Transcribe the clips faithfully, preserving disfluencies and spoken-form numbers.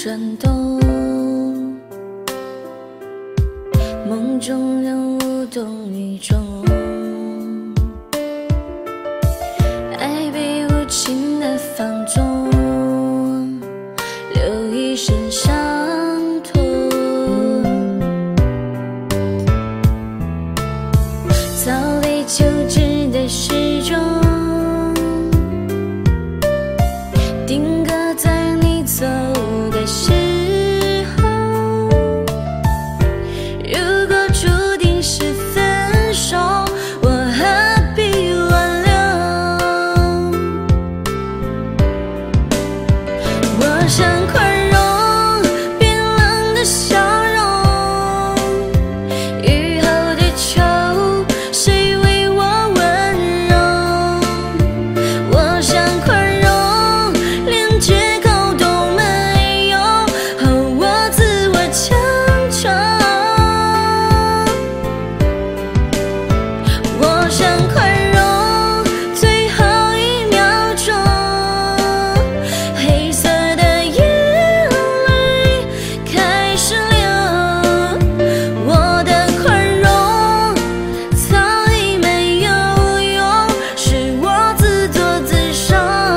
颤抖，梦中人无动于衷，爱被无情的放纵，留一身伤痛。早被求知的时钟，定格在你走的时候。如果注定是分手，我何必挽留？我想宽容冰冷的笑容，雨后的秋，谁为我温柔？我想宽容连借口都没有，和我自我强求。我想宽容最后一秒钟，黑色的眼泪开始流。我的宽容早已没有用，是我自作自受。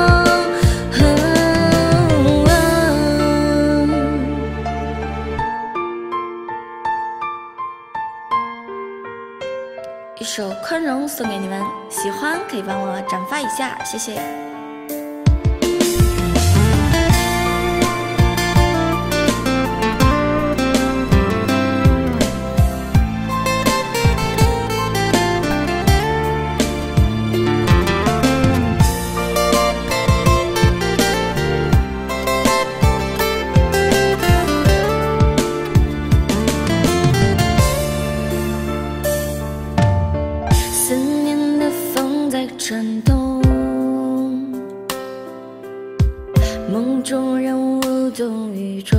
一首《宽容》送给你们，喜欢可以帮我转发一下，谢谢。思念的风在颤动，梦中人无动于衷，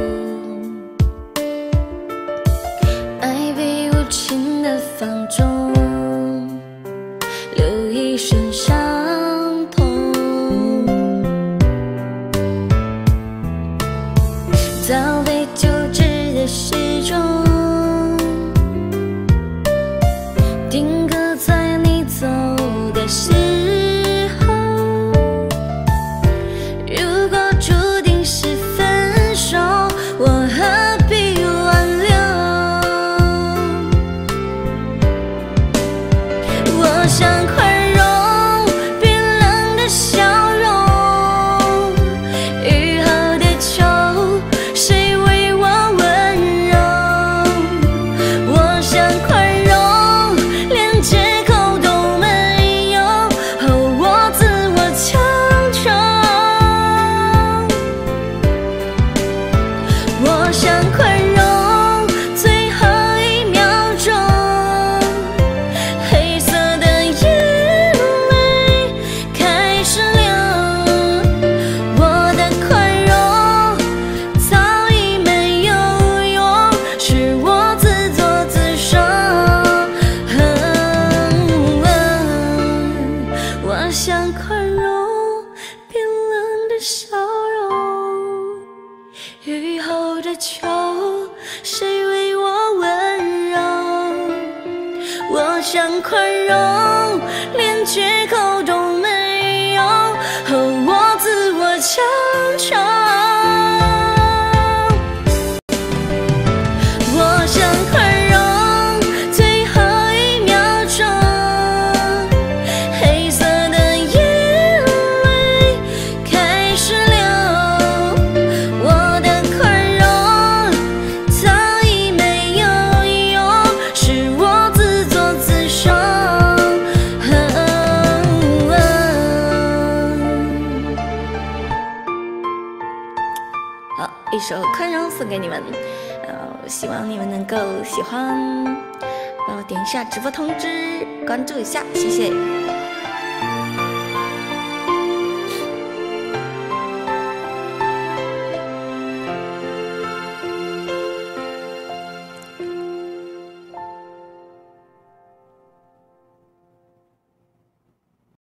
爱被无情的放纵，留一身伤痛。早被救治的时钟，定格在你走的时候。如果注定是分手，我何必挽留？我想宽容冰冷的笑容，雨后的秋，谁为我温柔？我想宽容连借口都没有，和我自我强求。我想宽容最后一秒钟，黑色的眼泪开始流。我的宽容早已没有用，是我自作自受。我想宽容冰冷的笑容，雨后的秋，谁为我温柔？我想宽容连借口都没有，和我自我强求。我想宽容最后一秒钟，黑色的眼泪开始流。我的宽容早已没有用，是我自作自受。好，一首《宽容》送给你们，呃，希望你们能够喜欢，帮我点一下直播通知，关注一下，谢谢。